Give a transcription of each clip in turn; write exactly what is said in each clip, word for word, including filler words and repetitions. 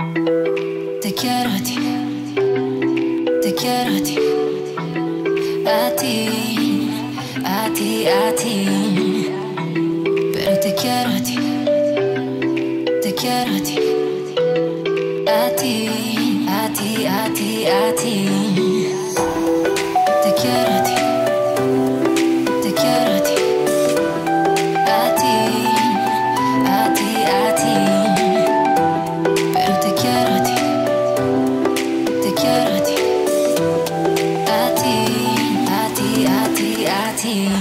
Te quiero a ti, te quiero a ti, a ti, a ti, a ti. Pero te quiero a ti, te quiero a ti, a ti, a ti, a ti, a ti. Te quiero a ti, te quiero a ti, a ti, a ti, a ti. Pero te quiero a ti, te quiero a ti, a ti, a ti, a ti, a ti.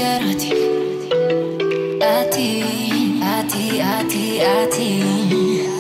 A ti, a ti, a ti, a ti.